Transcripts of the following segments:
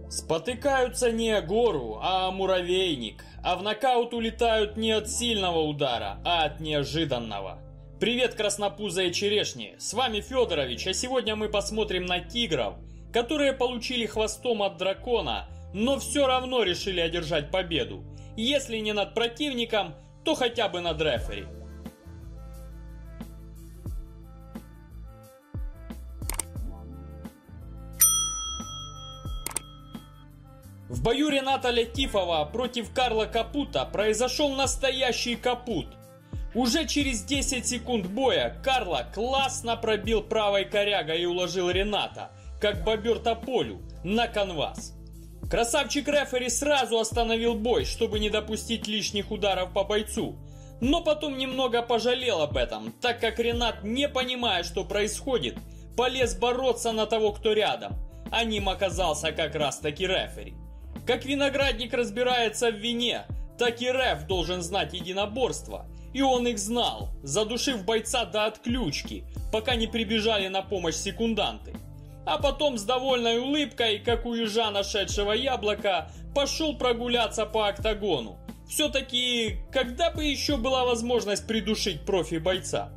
Спотыкаются не о гору, а о муравейник, а в нокаут улетают не от сильного удара, а от неожиданного. Привет, краснопузые черешни, с вами Федорович, а сегодня мы посмотрим на тигров, которые получили хвостом от дракона, но все равно решили одержать победу. Если не над противником, то хотя бы над рефери. В бою Рената Лятифова против Карла Капута произошел настоящий капут. Уже через 10 секунд боя Карла классно пробил правой корягой и уложил Рената, как бобер тополю, на канвас. Красавчик рефери сразу остановил бой, чтобы не допустить лишних ударов по бойцу. Но потом немного пожалел об этом, так как Ренат, не понимая, что происходит, полез бороться на того, кто рядом. А ним оказался как раз таки рефери. Как виноградник разбирается в вине, так и реф должен знать единоборства. И он их знал, задушив бойца до отключки, пока не прибежали на помощь секунданты. А потом с довольной улыбкой, как у ежа, нашедшего яблоко, пошел прогуляться по октагону. Все-таки, когда бы еще была возможность придушить профи-бойца?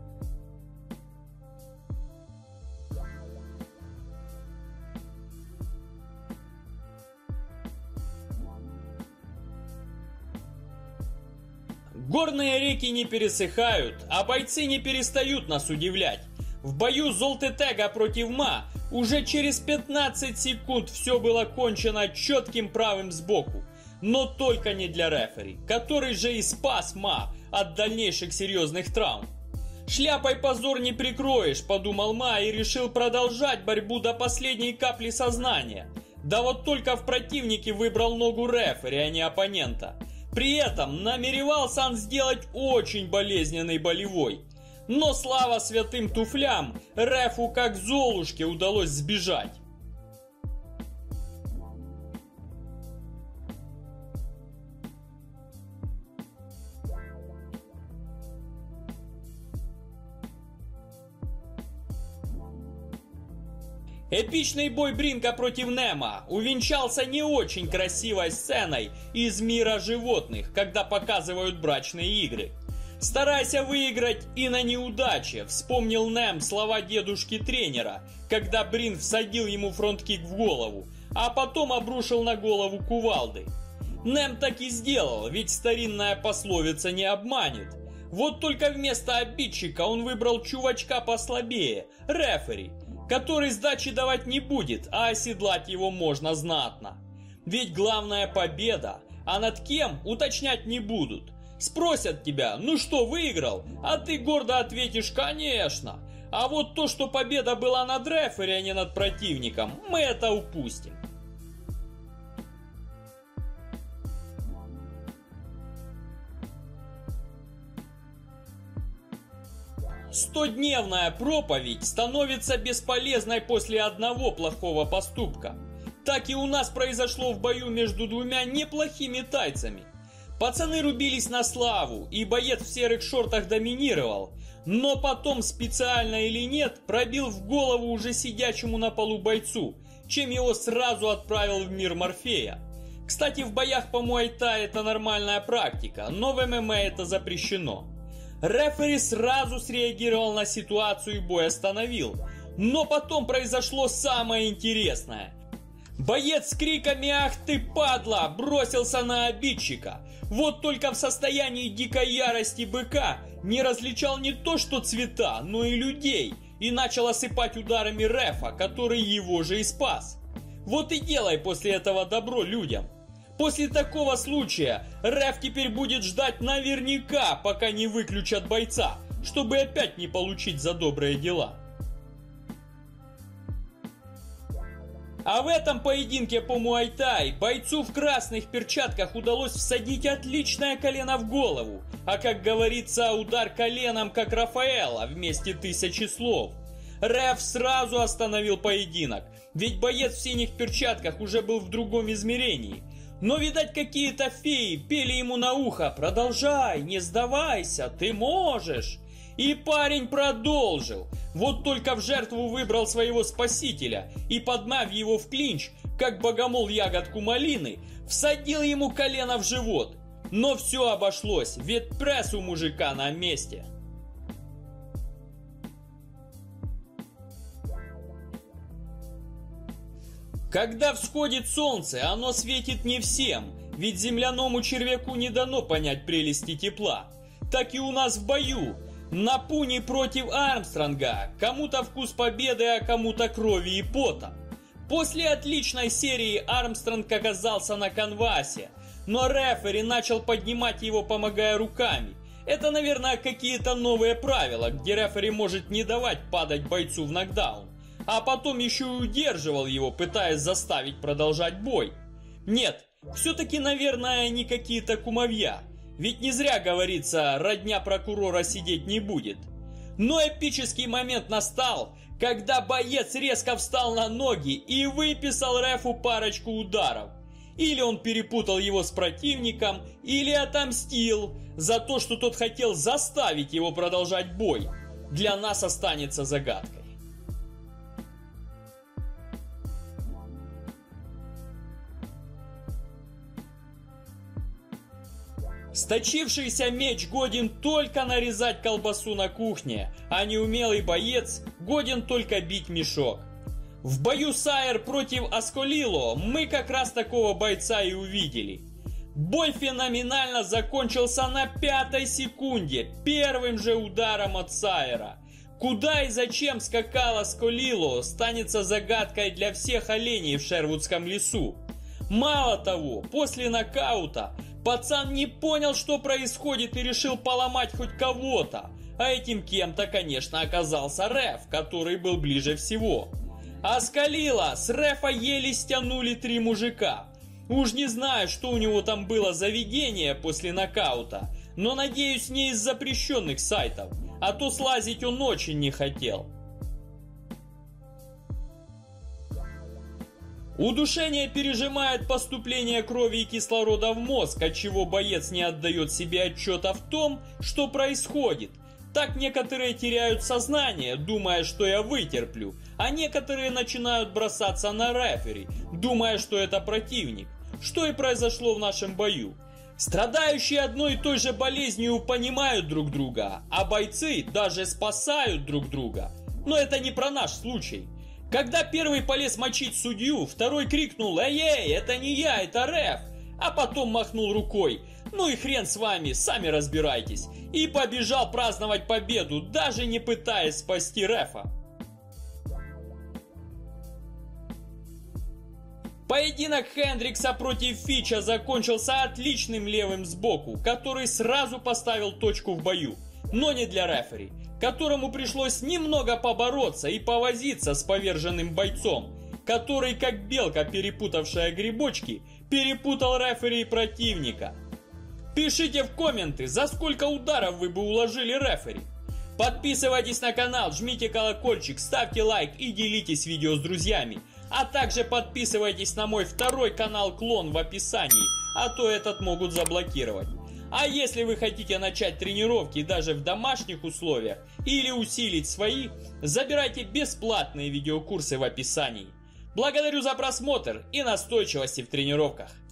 Горные реки не пересыхают, а бойцы не перестают нас удивлять. В бою Золтетега против Ма уже через 15 секунд все было кончено четким правым сбоку. Но только не для рефери, который же и спас Ма от дальнейших серьезных травм. «Шляпой позор не прикроешь», — подумал Ма и решил продолжать борьбу до последней капли сознания. Да вот только в противнике выбрал ногу рефери, а не оппонента. При этом намеревался он сделать очень болезненный болевой. Но слава святым туфлям, рефу как Золушке удалось сбежать. Эпичный бой Бринка против Немо увенчался не очень красивой сценой из мира животных, когда показывают брачные игры. «Старайся выиграть и на неудаче», вспомнил Нем слова дедушки-тренера, когда Брин всадил ему фронт-кик в голову, а потом обрушил на голову кувалдой. Нем так и сделал, ведь старинная пословица не обманет. Вот только вместо обидчика он выбрал чувачка послабее, рефери, который сдачи давать не будет, а оседлать его можно знатно. Ведь главная победа, а над кем уточнять не будут. Спросят тебя, ну что, выиграл? А ты гордо ответишь, конечно. А вот то, что победа была над рефери, а не над противником, мы это упустим. Стодневная проповедь становится бесполезной после одного плохого поступка. Так и у нас произошло в бою между двумя неплохими тайцами. Пацаны рубились на славу, и боец в серых шортах доминировал, но потом, специально или нет, пробил в голову уже сидячему на полу бойцу, чем его сразу отправил в мир Морфея. Кстати, в боях по муай-тай это нормальная практика, но в ММА это запрещено. Рефери сразу среагировал на ситуацию и бой остановил, но потом произошло самое интересное. Боец с криками «Ах ты, падла!» бросился на обидчика. Вот только в состоянии дикой ярости быка не различал не то что цвета, но и людей, и начал осыпать ударами рефа, который его же и спас. Вот и делай после этого добро людям. После такого случая реф теперь будет ждать наверняка, пока не выключат бойца, чтобы опять не получить за добрые дела. А в этом поединке по муай-тай бойцу в красных перчатках удалось всадить отличное колено в голову. А как говорится, удар коленом как Рафаэла вместе 1000 слов. Реф сразу остановил поединок, ведь боец в синих перчатках уже был в другом измерении. Но, видать, какие-то феи пели ему на ухо: «Продолжай, не сдавайся, ты можешь». И парень продолжил. Вот только в жертву выбрал своего спасителя и, подмяв его в клинч, как богомол ягодку малины, всадил ему колено в живот. Но все обошлось, ведь пресс у мужика на месте. Когда всходит солнце, оно светит не всем, ведь земляному червяку не дано понять прелести тепла. Так и у нас в бою. На пуни против Армстронга. Кому-то вкус победы, а кому-то крови и пота. После отличной серии Армстронг оказался на канвасе, но рефери начал поднимать его, помогая руками. Это, наверное, какие-то новые правила, где рефери может не давать падать бойцу в нокдаун, а потом еще и удерживал его, пытаясь заставить продолжать бой. Нет, все-таки, наверное, не какие-то кумовья. Ведь не зря говорится, родня прокурора сидеть не будет. Но эпический момент настал, когда боец резко встал на ноги и выписал рефу парочку ударов. Или он перепутал его с противником, или отомстил за то, что тот хотел заставить его продолжать бой. Для нас останется загадкой. Сточившийся меч годен только нарезать колбасу на кухне, а неумелый боец годен только бить мешок. В бою Сайер против Асколило мы как раз такого бойца и увидели. Бой феноменально закончился на 5-й секунде, первым же ударом от Сайера. Куда и зачем скакал Асколило, станется загадкой для всех оленей в Шервудском лесу. Мало того, после нокаута пацан не понял, что происходит, и решил поломать хоть кого-то. А этим кем-то, конечно, оказался реф, который был ближе всего. Асколило с рефа еле стянули 3 мужика. Уж не знаю, что у него там было за видение после нокаута, но надеюсь, не из запрещенных сайтов, а то слазить он очень не хотел. Удушение пережимает поступление крови и кислорода в мозг, отчего боец не отдает себе отчета в том, что происходит. Так некоторые теряют сознание, думая, что я вытерплю, а некоторые начинают бросаться на рефери, думая, что это противник, что и произошло в нашем бою. Страдающие одной и той же болезнью понимают друг друга, а бойцы даже спасают друг друга. Но это не про наш случай. Когда первый полез мочить судью, второй крикнул: «Эй, это не я, это реф!» А потом махнул рукой: «Ну и хрен с вами, сами разбирайтесь!» И побежал праздновать победу, даже не пытаясь спасти рефа. Поединок Хендрикса против Фича закончился отличным левым сбоку, который сразу поставил точку в бою. Но не для рефери, которому пришлось немного побороться и повозиться с поверженным бойцом, который, как белка, перепутавшая грибочки, перепутал рефери и противника. Пишите в комменты, за сколько ударов вы бы уложили рефери. Подписывайтесь на канал, жмите колокольчик, ставьте лайк и делитесь видео с друзьями. А также подписывайтесь на мой второй канал Клон в описании, а то этот могут заблокировать. А если вы хотите начать тренировки даже в домашних условиях или усилить свои, забирайте бесплатные видеокурсы в описании. Благодарю за просмотр и настойчивости в тренировках.